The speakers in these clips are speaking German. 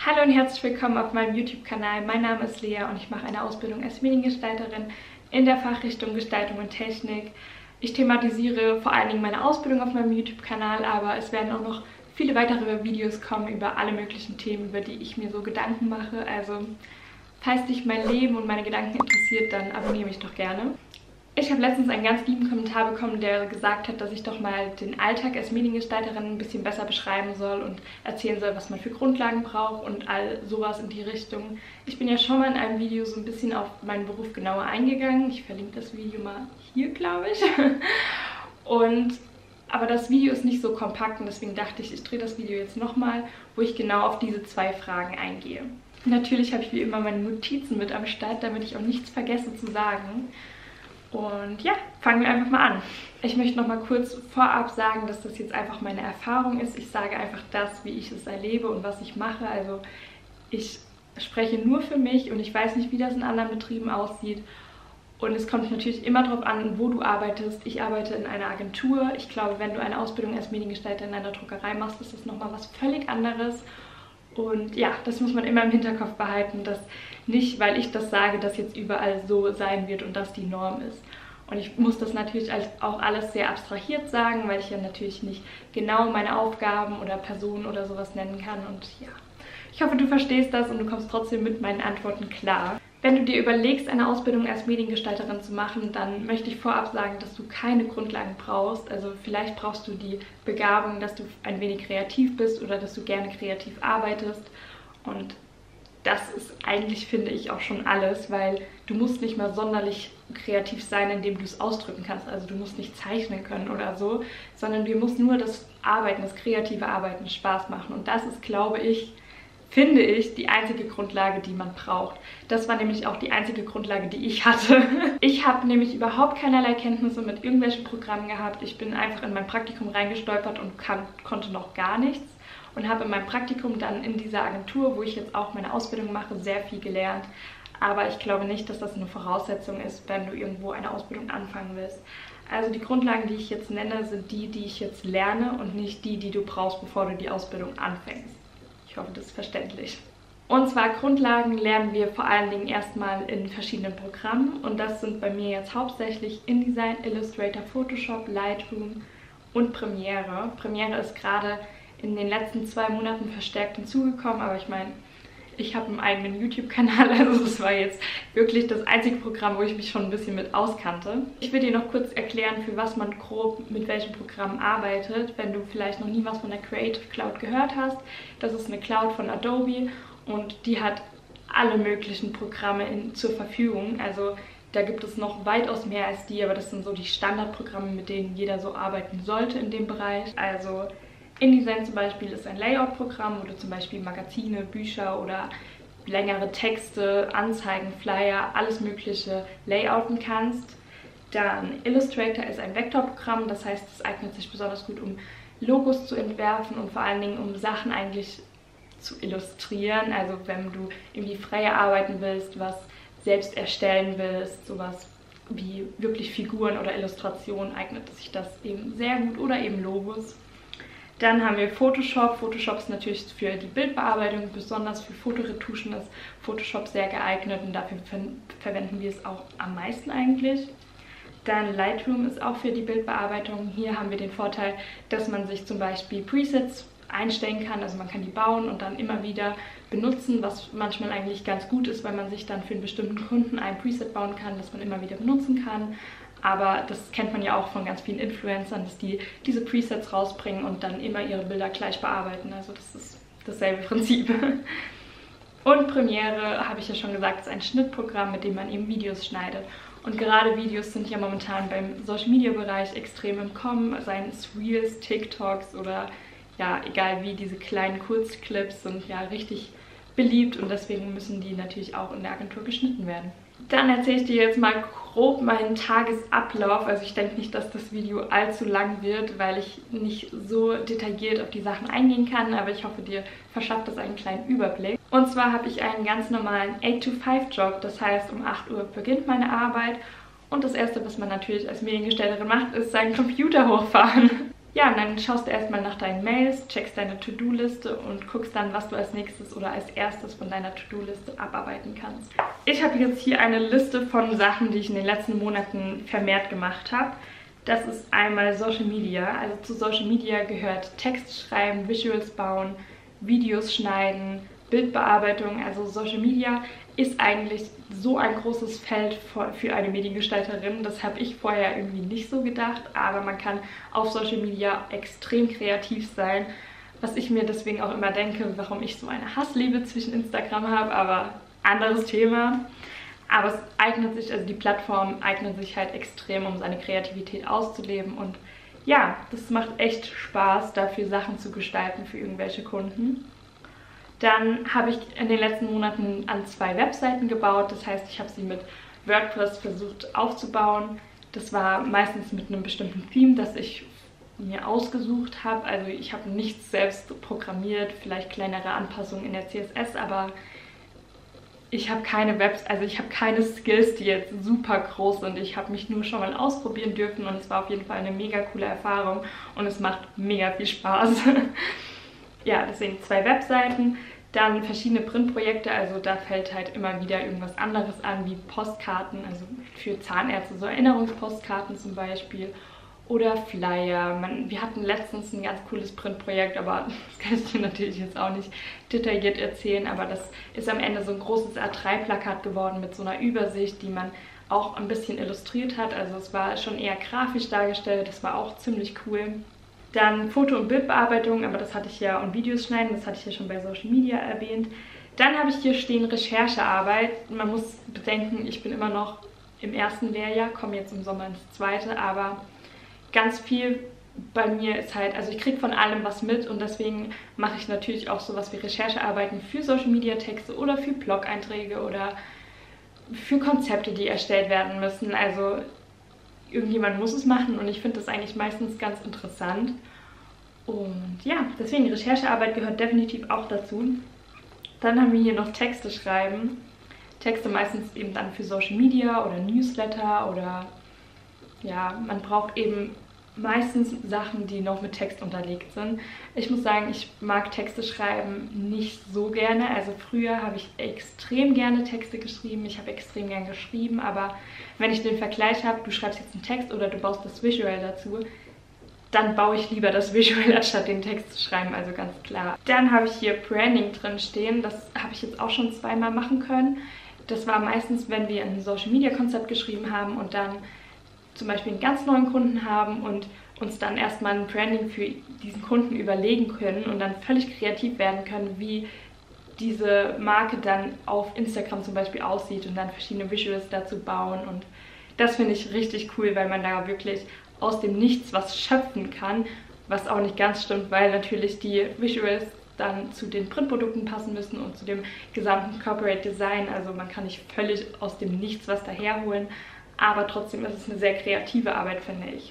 Hallo und herzlich willkommen auf meinem YouTube-Kanal. Mein Name ist Lea und ich mache eine Ausbildung als Mediengestalterin in der Fachrichtung Gestaltung und Technik. Ich thematisiere vor allen Dingen meine Ausbildung auf meinem YouTube-Kanal, aber es werden auch noch viele weitere Videos kommen über alle möglichen Themen, über die ich mir so Gedanken mache. Also, falls dich mein Leben und meine Gedanken interessiert, dann abonniere mich doch gerne. Ich habe letztens einen ganz lieben Kommentar bekommen, der gesagt hat, dass ich doch mal den Alltag als Mediengestalterin ein bisschen besser beschreiben soll und erzählen soll, was man für Grundlagen braucht und all sowas in die Richtung. Ich bin ja schon mal in einem Video so ein bisschen auf meinen Beruf genauer eingegangen. Ich verlinke das Video mal hier, glaube ich. Aber das Video ist nicht so kompakt und deswegen dachte ich, ich drehe das Video jetzt nochmal, wo ich genau auf diese zwei Fragen eingehe. Natürlich habe ich wie immer meine Notizen mit am Start, damit ich auch nichts vergesse zu sagen. Und ja, fangen wir einfach mal an. Ich möchte noch mal kurz vorab sagen, dass das jetzt einfach meine Erfahrung ist. Ich sage einfach das, wie ich es erlebe und was ich mache. Also ich spreche nur für mich und ich weiß nicht, wie das in anderen Betrieben aussieht. Und es kommt natürlich immer darauf an, wo du arbeitest. Ich arbeite in einer Agentur. Ich glaube, wenn du eine Ausbildung als Mediengestalter in einer Druckerei machst, ist das nochmal was völlig anderes. Und ja, das muss man immer im Hinterkopf behalten, dass nicht, weil ich das sage, dass jetzt überall so sein wird und das die Norm ist. Und ich muss das natürlich auch alles sehr abstrahiert sagen, weil ich ja natürlich nicht genau meine Aufgaben oder Personen oder sowas nennen kann. Und ja, ich hoffe, du verstehst das und du kommst trotzdem mit meinen Antworten klar. Wenn du dir überlegst, eine Ausbildung als Mediengestalterin zu machen, dann möchte ich vorab sagen, dass du keine Grundlagen brauchst. Also vielleicht brauchst du die Begabung, dass du ein wenig kreativ bist oder dass du gerne kreativ arbeitest. Und das ist eigentlich, finde ich, auch schon alles, weil du musst nicht mal sonderlich kreativ sein, indem du es ausdrücken kannst. Also du musst nicht zeichnen können oder so, sondern dir muss nur das Arbeiten, das kreative Arbeiten Spaß machen. Und das ist, glaube ich, finde ich, die einzige Grundlage, die man braucht. Das war nämlich auch die einzige Grundlage, die ich hatte. Ich habe nämlich überhaupt keinerlei Kenntnisse mit irgendwelchen Programmen gehabt. Ich bin einfach in mein Praktikum reingestolpert und konnte noch gar nichts. Und habe in meinem Praktikum dann in dieser Agentur, wo ich jetzt auch meine Ausbildung mache, sehr viel gelernt. Aber ich glaube nicht, dass das eine Voraussetzung ist, wenn du irgendwo eine Ausbildung anfangen willst. Also die Grundlagen, die ich jetzt nenne, sind die, die ich jetzt lerne und nicht die, die du brauchst, bevor du die Ausbildung anfängst. Ich hoffe, das ist verständlich. Und zwar Grundlagen lernen wir vor allen Dingen erstmal in verschiedenen Programmen. Und das sind bei mir jetzt hauptsächlich InDesign, Illustrator, Photoshop, Lightroom und Premiere. Premiere ist gerade in den letzten 2 Monaten verstärkt hinzugekommen, aber ich meine, ich habe einen eigenen YouTube-Kanal, also das war jetzt wirklich das einzige Programm, wo ich mich schon ein bisschen mit auskannte. Ich will dir noch kurz erklären, für was man grob mit welchem Programm arbeitet, wenn du vielleicht noch nie was von der Creative Cloud gehört hast. Das ist eine Cloud von Adobe und die hat alle möglichen Programme zur Verfügung. Also da gibt es noch weitaus mehr als die, aber das sind so die Standardprogramme, mit denen jeder so arbeiten sollte in dem Bereich. Also InDesign zum Beispiel ist ein Layout-Programm, wo du zum Beispiel Magazine, Bücher oder längere Texte, Anzeigen, Flyer, alles mögliche layouten kannst. Dann Illustrator ist ein Vektorprogramm, das heißt, es eignet sich besonders gut, um Logos zu entwerfen und vor allen Dingen, um Sachen eigentlich zu illustrieren. Also wenn du irgendwie freier arbeiten willst, was selbst erstellen willst, sowas wie wirklich Figuren oder Illustrationen, eignet sich das eben sehr gut oder eben Logos. Dann haben wir Photoshop. Photoshop ist natürlich für die Bildbearbeitung, besonders für Fotoretuschen ist Photoshop sehr geeignet und dafür verwenden wir es auch am meisten eigentlich. Dann Lightroom ist auch für die Bildbearbeitung. Hier haben wir den Vorteil, dass man sich zum Beispiel Presets einstellen kann, also man kann die bauen und dann immer wieder benutzen, was manchmal eigentlich ganz gut ist, weil man sich dann für einen bestimmten Kunden ein Preset bauen kann, das man immer wieder benutzen kann. Aber das kennt man ja auch von ganz vielen Influencern, dass die diese Presets rausbringen und dann immer ihre Bilder gleich bearbeiten. Also das ist dasselbe Prinzip. Und Premiere, habe ich ja schon gesagt, ist ein Schnittprogramm, mit dem man eben Videos schneidet. Und gerade Videos sind ja momentan beim Social-Media-Bereich extrem im Kommen, seien es Reels, TikToks oder ja, egal wie, diese kleinen Kurzclips sind ja richtig beliebt und deswegen müssen die natürlich auch in der Agentur geschnitten werden. Dann erzähle ich dir jetzt mal grob meinen Tagesablauf. Also ich denke nicht, dass das Video allzu lang wird, weil ich nicht so detailliert auf die Sachen eingehen kann, aber ich hoffe, dir verschafft das einen kleinen Überblick. Und zwar habe ich einen ganz normalen 8-to-5-Job, das heißt, um 8 Uhr beginnt meine Arbeit und das Erste, was man natürlich als Mediengestalterin macht, ist seinen Computer hochfahren. Ja, und dann schaust du erstmal nach deinen Mails, checkst deine To-Do-Liste und guckst dann, was du als nächstes oder als erstes von deiner To-Do-Liste abarbeiten kannst. Ich habe jetzt hier eine Liste von Sachen, die ich in den letzten Monaten vermehrt gemacht habe. Das ist einmal Social Media. Also zu Social Media gehört Text schreiben, Visuals bauen, Videos schneiden, Bildbearbeitung. Also Social Media ist eigentlich so ein großes Feld für eine Mediengestalterin. Das habe ich vorher irgendwie nicht so gedacht, aber man kann auf Social Media extrem kreativ sein, was ich mir deswegen auch immer denke, warum ich so eine Hassliebe zwischen Instagram habe, aber anderes Thema. Aber es eignet sich, also die Plattform eignet sich halt extrem, um seine Kreativität auszuleben und ja, das macht echt Spaß, dafür Sachen zu gestalten für irgendwelche Kunden. Dann habe ich in den letzten Monaten an 2 Webseiten gebaut. Das heißt, ich habe sie mit WordPress versucht aufzubauen. Das war meistens mit einem bestimmten Theme, das ich mir ausgesucht habe. Also ich habe nichts selbst programmiert, vielleicht kleinere Anpassungen in der CSS, aber ich habe keine ich habe keine Skills, die jetzt super groß sind. Ich habe mich nur schon mal ausprobieren dürfen und es war auf jeden Fall eine mega coole Erfahrung und es macht mega viel Spaß. Ja, deswegen 2 Webseiten, dann verschiedene Printprojekte, also da fällt halt immer wieder irgendwas anderes an, wie Postkarten, also für Zahnärzte, so Erinnerungspostkarten zum Beispiel oder Flyer. Wir hatten letztens ein ganz cooles Printprojekt, aber das kann ich dir natürlich jetzt auch nicht detailliert erzählen, aber das ist am Ende so ein großes A3-Plakat geworden mit so einer Übersicht, die man auch ein bisschen illustriert hat, also es war schon eher grafisch dargestellt, das war auch ziemlich cool. Dann Foto- und Bildbearbeitung, aber das hatte ich ja, und Videos schneiden, das hatte ich ja schon bei Social Media erwähnt. Dann habe ich hier stehen Recherchearbeit. Man muss bedenken, ich bin immer noch im 1. Lehrjahr, komme jetzt im Sommer ins 2., aber ganz viel bei mir ist halt, also ich kriege von allem was mit und deswegen mache ich natürlich auch sowas wie Recherchearbeiten für Social Media Texte oder für Blog-Einträge oder für Konzepte, die erstellt werden müssen. Also irgendjemand muss es machen und ich finde das eigentlich meistens ganz interessant. Und ja, deswegen Recherchearbeit gehört definitiv auch dazu. Dann haben wir hier noch Texte schreiben. Texte meistens eben dann für Social Media oder Newsletter oder ja, man braucht eben meistens Sachen, die noch mit Text unterlegt sind. Ich muss sagen, ich mag Texte schreiben nicht so gerne. Also früher habe ich extrem gerne Texte geschrieben. Ich habe extrem gern geschrieben, aber wenn ich den Vergleich habe, du schreibst jetzt einen Text oder du baust das Visual dazu, dann baue ich lieber das Visual, anstatt den Text zu schreiben, also ganz klar. Dann habe ich hier Branding drin stehen. Das habe ich jetzt auch schon 2-mal machen können. Das war meistens, wenn wir ein Social-Media-Konzept geschrieben haben und dann zum Beispiel einen ganz neuen Kunden haben und uns dann erstmal ein Branding für diesen Kunden überlegen können und dann völlig kreativ werden können, wie diese Marke dann auf Instagram zum Beispiel aussieht und dann verschiedene Visuals dazu bauen. Und das finde ich richtig cool, weil man da wirklich aus dem Nichts was schöpfen kann, was auch nicht ganz stimmt, weil natürlich die Visuals dann zu den Printprodukten passen müssen und zu dem gesamten Corporate Design. Also man kann nicht völlig aus dem Nichts was daherholen, aber trotzdem ist es eine sehr kreative Arbeit, finde ich.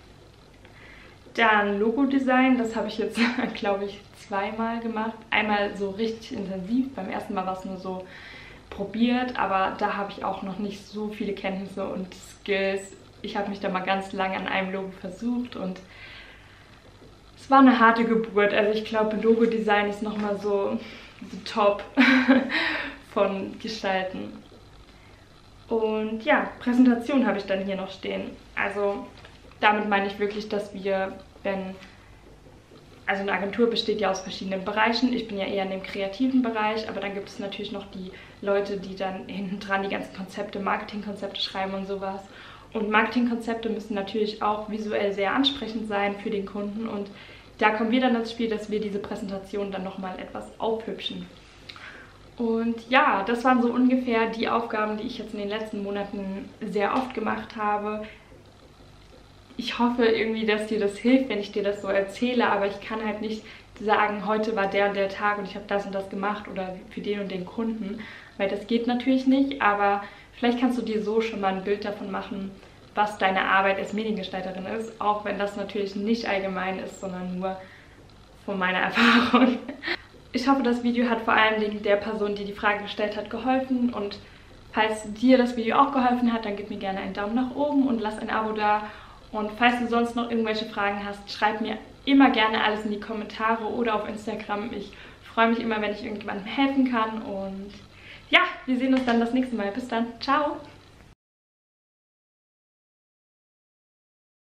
Dann Logo-Design, das habe ich jetzt, glaube ich, 2-mal gemacht. Einmal so richtig intensiv, beim ersten Mal war es nur so probiert, aber da habe ich auch noch nicht so viele Kenntnisse und Skills. Ich habe mich da mal ganz lange an einem Logo versucht und es war eine harte Geburt. Also ich glaube, Logo-Design ist nochmal so top von Gestalten. Und ja, Präsentation habe ich dann hier noch stehen. Also damit meine ich wirklich, dass wir, also eine Agentur besteht ja aus verschiedenen Bereichen. Ich bin ja eher in dem kreativen Bereich, aber dann gibt es natürlich noch die Leute, die dann hinten dran die ganzen Konzepte, Marketingkonzepte schreiben und sowas. Und Marketingkonzepte müssen natürlich auch visuell sehr ansprechend sein für den Kunden. Und da kommen wir dann ins Spiel, dass wir diese Präsentation dann nochmal etwas aufhübschen. Und ja, das waren so ungefähr die Aufgaben, die ich jetzt in den letzten Monaten sehr oft gemacht habe. Ich hoffe irgendwie, dass dir das hilft, wenn ich dir das so erzähle, aber ich kann halt nicht sagen, heute war der und der Tag und ich habe das und das gemacht oder für den und den Kunden, weil das geht natürlich nicht, aber vielleicht kannst du dir so schon mal ein Bild davon machen, was deine Arbeit als Mediengestalterin ist, auch wenn das natürlich nicht allgemein ist, sondern nur von meiner Erfahrung. Ich hoffe, das Video hat vor allen Dingen der Person, die die Frage gestellt hat, geholfen und falls dir das Video auch geholfen hat, dann gib mir gerne einen Daumen nach oben und lass ein Abo da Und falls du sonst noch irgendwelche Fragen hast, schreib mir immer gerne alles in die Kommentare oder auf Instagram. Ich freue mich immer, wenn ich irgendjemandem helfen kann. Und ja, wir sehen uns dann das nächste Mal. Bis dann. Ciao!